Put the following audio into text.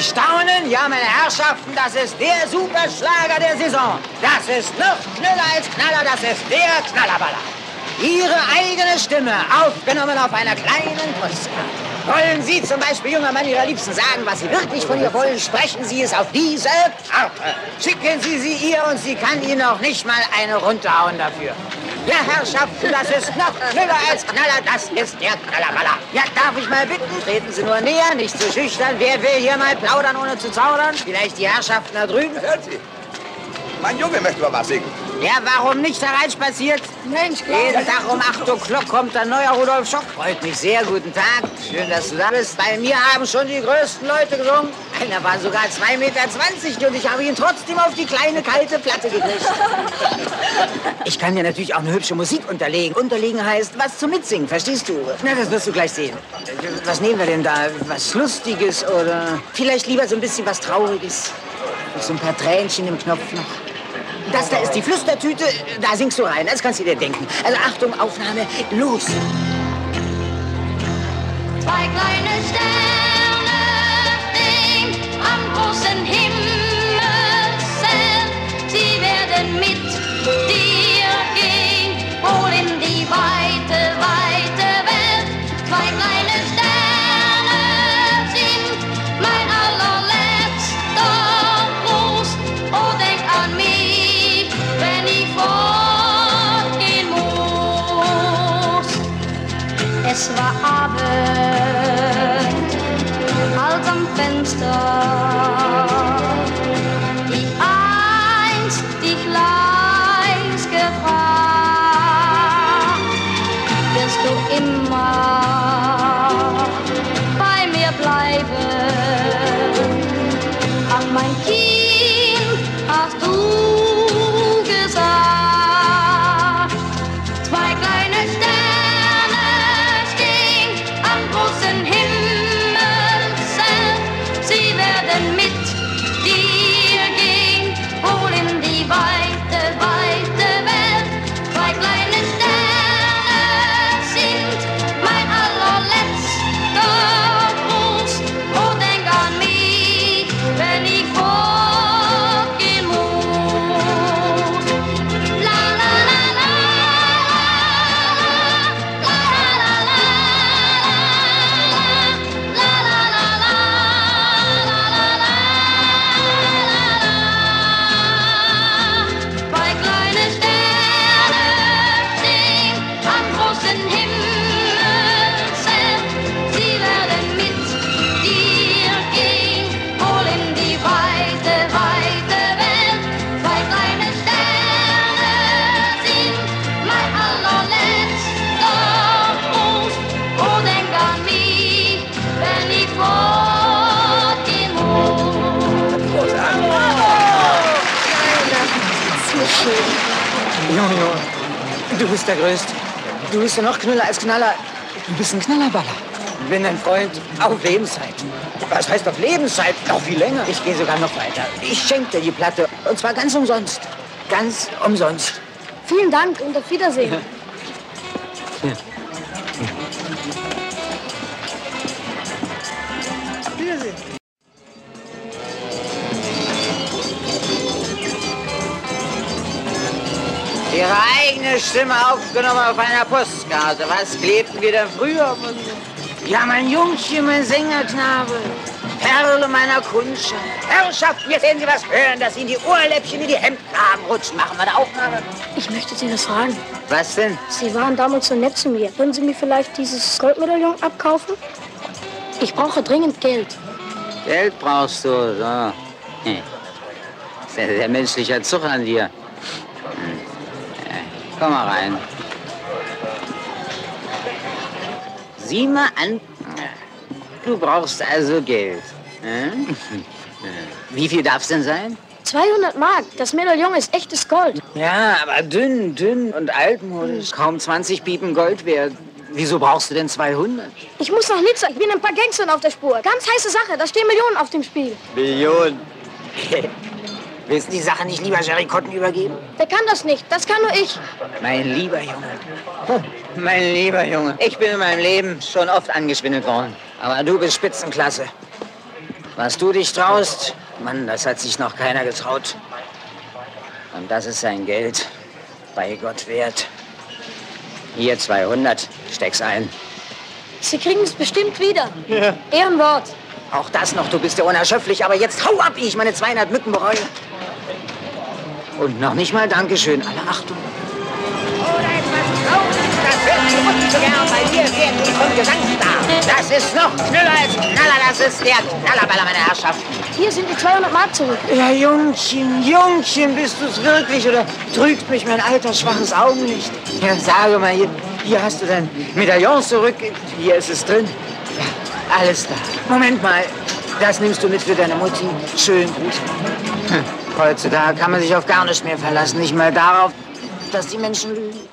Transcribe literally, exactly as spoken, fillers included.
Sie staunen? Ja, meine Herrschaften, das ist der Superschlager der Saison. Das ist noch schneller als Knaller, das ist der Knallerballer. Ihre eigene Stimme, aufgenommen auf einer kleinen Postkarte. Wollen Sie zum Beispiel, junger Mann, Ihrer Liebsten sagen, was Sie wirklich von ihr wollen, sprechen Sie es auf diese Karte. Schicken Sie sie ihr und sie kann Ihnen auch nicht mal eine runterhauen dafür. Ja, Herrschaften, das ist noch schneller als Knaller, das ist der Knallerballer. Ja, darf ich mal bitten, treten Sie nur näher, nicht zu schüchtern. Wer will hier mal plaudern, ohne zu zaudern? Vielleicht die Herrschaften da drüben? Hören Sie, mein Junge möchte mal was singen. Ja, warum nicht hereinspaziert? Mensch, klar. Jeden Tag um acht Uhr kommt ein neuer Rudolf Schock. Freut mich sehr. Guten Tag. Schön, dass du da bist. Bei mir haben schon die größten Leute gesungen. Einer war sogar zwei Meter zwanzig und ich habe ihn trotzdem auf die kleine, kalte Platte gekriegt. Ich kann dir natürlich auch eine hübsche Musik unterlegen. Unterlegen heißt, was zum Mitsingen, verstehst du? Na, das wirst du gleich sehen. Was nehmen wir denn da? Was Lustiges oder vielleicht lieber so ein bisschen was Trauriges? Mit so ein paar Tränchen im Knopf noch. Das da ist die Flüstertüte, da singst du rein, das kannst du dir denken. Also Achtung, Aufnahme, los! Zwei kleine Sterne stehen am großen Himmel, sie werden mit dir gehen, wohl in die weite, weite Welt. Zwei kleine Sterne sind mein allerletzter Trost, oh denk an mich, wenn ich fortgehen muss. Es war Abend, als am Fenster die einst dich leis gefragt, wirst du immer bei mir bleiben? Ach, mein Kind, hast du gesagt. Zwei kleine Sterne stehen am großen Himmel, sie werden mit dir gehen, wohl in die weite, weite Welt. Zwei kleine Sterne sind mein allerletzter Gruß, oh denk an mich, wenn ich fortgehen muss. La la la la, la la la la, la la la la, la la la. Zwei kleine Sterne stehen am großen Himmel, sie werden mit dir gehen, wohl in die weite, weite Welt. Zwei kleine Sterne sind mein allerletzter Gruß, oh denk an mich, wenn ich fortgehen muss. Junge, Junge, du bist der Größte. Du bist ja noch knüller als Knaller. Du bist ein Knallerballer. Ich bin dein Freund auf Lebenszeit. Was heißt auf Lebenszeit? Noch viel länger. Ich gehe sogar noch weiter. Ich schenke dir die Platte. Und zwar ganz umsonst. Ganz umsonst. Vielen Dank und auf Wiedersehen. Ja. Auf Wiedersehen. Ihre eigene Stimme aufgenommen auf einer Postkarte. Was klebten wir da früher von dir? Ja, mein Jungchen, mein Sängerknabe. Perle meiner Kundschaft. Herrschaften, jetzt werden Sie was hören, dass Ihnen die Ohrläppchen in die Hemdkragen rutschen. Machen wir eine Aufnahme. Ich möchte Sie was fragen. Was denn? Sie waren damals so nett zu mir. Würden Sie mir vielleicht dieses Goldmedaillon abkaufen? Ich brauche dringend Geld. Geld brauchst du, so. Hm. Das ist ja sehr menschlicher Zug an dir. Hm. Ja, komm mal rein. Sieh mal an. Du brauchst also Geld. Hm? Wie viel darf's denn sein? zweihundert Mark. Das Medaillon ist echtes Gold. Ja, aber dünn, dünn und altmodisch. Kaum zwanzig Piepen Gold wert. Wieso brauchst du denn zweihundert? Ich muss nach Nizza. Ich bin ein paar Gangstern auf der Spur. Ganz heiße Sache. Da stehen Millionen auf dem Spiel. Millionen? Willst du die Sache nicht lieber Jerry Cotton übergeben? Der kann das nicht. Das kann nur ich. Mein lieber Junge. Mein lieber Junge. Ich bin in meinem Leben schon oft angeschwindelt worden. Aber du bist Spitzenklasse. Was du dich traust, Mann, das hat sich noch keiner getraut. Und das ist sein Geld. Bei Gott wert. Hier zweihundert, steck's ein. Sie kriegen es bestimmt wieder. Ja. Ehrenwort. Auch das noch, du bist ja unerschöpflich, aber jetzt hau ab, ehe ich meine zweihundert Mücken bereue. Und noch nicht mal Dankeschön, alle Achtung. Oder etwas Trauriges, das hört sich wirklich so gern, bei mir werden die vom Gesangsstar. Das ist noch schneller als Knaller, das ist der Knallerballer, meine Herrschaften. Hier sind die zweihundert Mark zurück. Ja, Jungchen, Jungchen, bist du's wirklich oder trügt mich mein alter, schwaches Augenlicht? Ja, sage mal, hier, hier hast du dein Medaillon zurück, hier ist es drin. Ja, alles da. Moment mal, das nimmst du mit für deine Mutti. Schön gut. Hm. Heutzutage kann man sich auf gar nichts mehr verlassen, nicht mal darauf, dass die Menschen lügen.